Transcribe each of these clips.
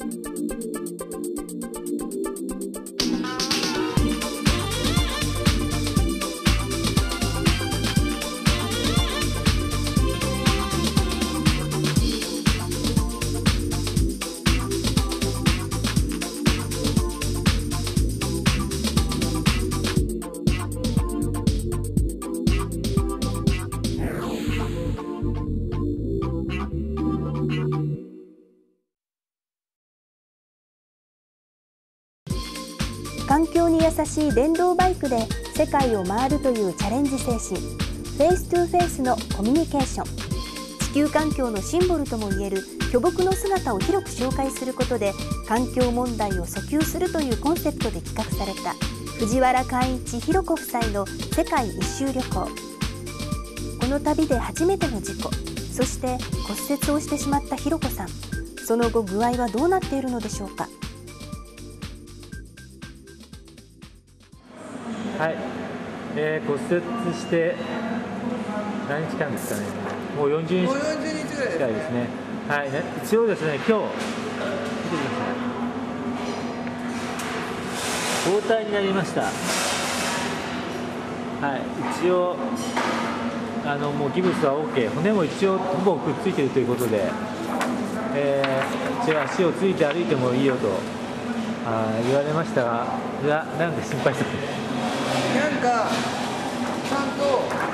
環境に優しい電動バイクで世界を回るというチャレンジ精神、フェイストゥフェイスのコミュニケーション、地球環境のシンボルともいえる巨木の姿を広く紹介することで環境問題を訴求するというコンセプトで企画された藤原寛一・弘子夫妻の世界一周旅行。この旅で初めての事故、そして骨折をしてしまった弘子さん、その後具合はどうなっているのでしょうか。 はい、骨折して何日間ですかね。もう40日近いですね。はい、一応ですね、今日見てください。包帯になりました。はい、一応もうギブスは OK、骨も一応ほぼくっついているということで、一応足をついて歩いてもいいよと言われましたが、なんか心配そうです。 なんかちゃんと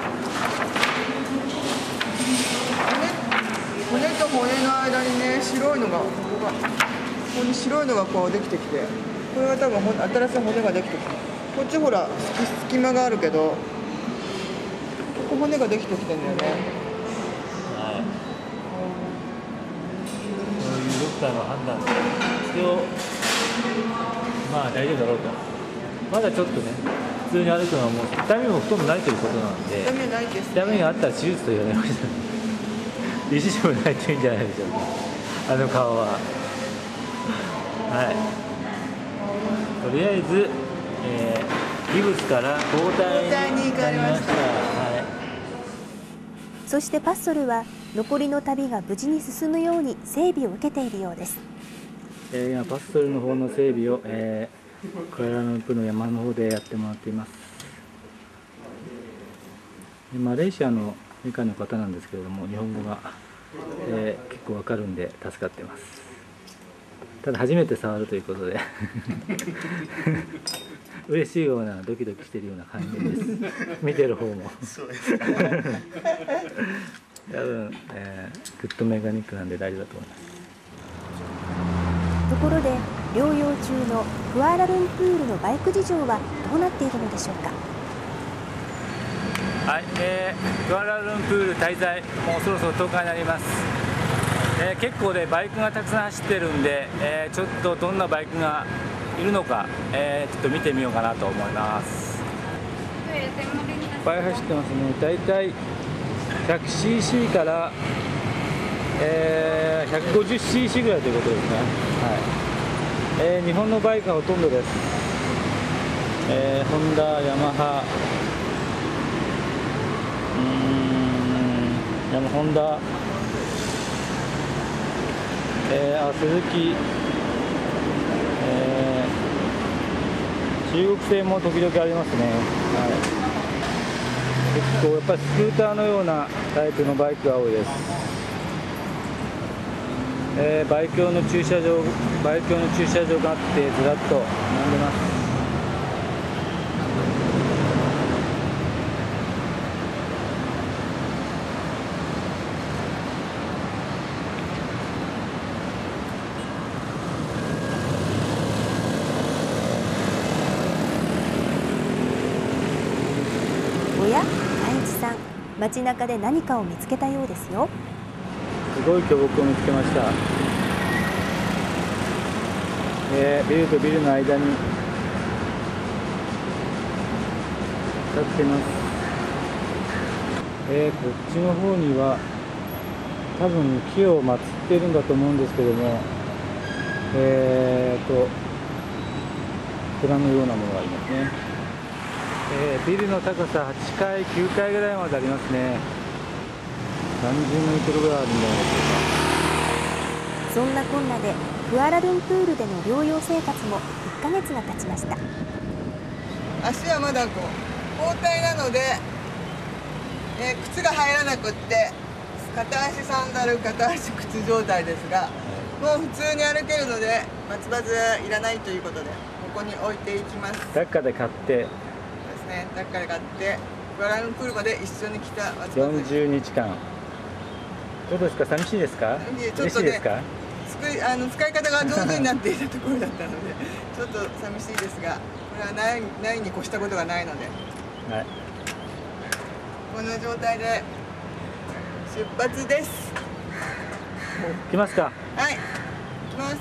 骨と骨の間にね、白いのがここに白いのがこうできてきて、これは多分新しい骨ができてきて、こっちほら隙間があるけど、ここ骨ができてきてんだよね。 はい、そういうドクターの判断で一応まあ大丈夫だろうと。まだちょっとね、普通に歩くのはもう痛みもほとんどないということなので、 痛みはないですね。 痛みがあったら手術と言われました。理事長ないといいんじゃないでしょうか、あの顔は。はい、とりあえず、ギブスから包帯になりました。はい、 そしてパッソルは残りの旅が無事に進むように整備を受けているようです。 今パッソルの方の整備を、クアラルンプールの山の方でやってもらっています。マレーシアのメカの方なんですけれども、日本語が、結構わかるんで助かってます。ただ初めて触るということで嬉しいようなドキドキしているような感じです見てる方も多分、グッドメカニックなんで大丈夫だと思います。 ところで療養中のクアラルンプールのバイク事情はどうなっているのでしょうか。 はい、クアラルンプール滞在もうそろそろ10日になります。結構でバイクがたくさん走ってるんで、ちょっとどんなバイクがいるのか、ちょっと見てみようかなと思います。いっぱい走ってますね。だいたい 100cc から、150cc ぐらいということですね。はい、日本のバイクがほとんどです。ホンダ、ヤマハ、ホンダ、スズキ、中国製も時々ありますね。はい、結構やっぱりスクーターのようなタイプのバイクが多いです。バイク用の駐車場があってずらっと並んでます。 おや、寛一さん、街中で何かを見つけたようですよ。 すごい巨木を見つけました。ビルとビルの間に立ってます。こっちの方には多分木を祀っているんだと思うんですけども、蔵のようなものがありますね。ビルの高さ8階、9階ぐらいまでありますね。30メートルぐらいあるんじゃないでしょうか。 そんなこんなでクアラルンプールでの療養生活も1ヶ月が経ちました。 足はまだこう包帯なので、靴が入らなくって片足サンダル片足靴状態ですが、もう普通に歩けるので松葉杖いらないということでここに置いていきます。 ダッカで買ってそうですね、ダッカで買ってクアラルンプールまで一緒に来た松葉杖。 40日間。どうですか、寂しいですか？ ちょっとね、使い方が上手になっていたところだったのでちょっと寂しいですが、これはないに越したことがないので、 はい、 この状態で出発です。 来ますか？ はい、行きます。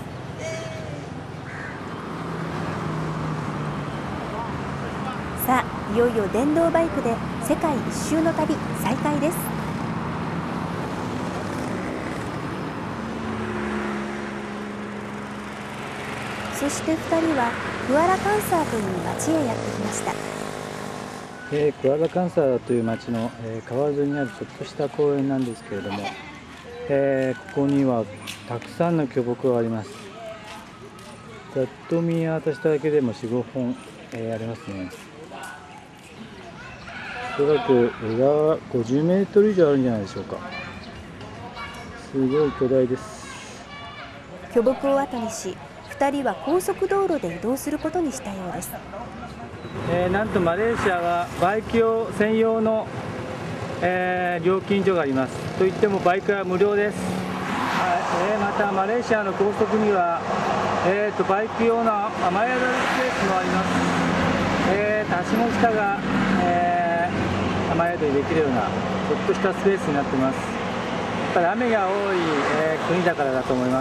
さあ、いよいよ電動バイクで世界一周の旅再開です。そして2人はクアラカンサーという町へやってきました。 クアラカンサーという町の、川沿いにあるちょっとした公園なんですけれども、ここにはたくさんの巨木があります。ざっと見渡しただけでも 4、5 本、ありますね。おそらく枝は50メートル以上あるんじゃないでしょうか。すごい巨大です。 巨木を後にし、2人は高速道路で移動することにしたようです。 なんとマレーシアはバイク用専用の、料金所があります。といってもバイクは無料です。またマレーシアの高速には、バイク用の雨宿りスペースもあります。橋の下が、雨宿りできるようなちょっとしたスペースになっています。やっぱり雨が多い、国だからだと思います。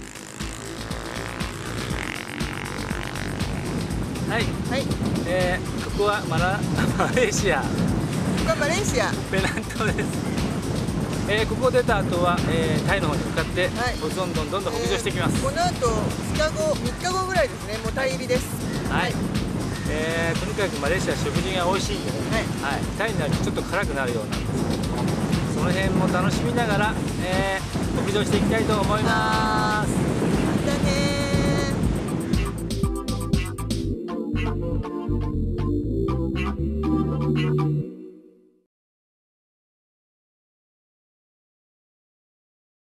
はい、はい、ここはマレーシア。ここはマレーシア。 ペナン島です。ここを出た後は、タイの方に向かって、どんどん北上していきます。 この後3日後ぐらいですね、もうタイ入りです。 はい。とにかくマレーシアは食事が美味しいんでね、はい、タイになるとちょっと辛くなるようなんですけども、その辺も楽しみながら、北上していきたいと思います。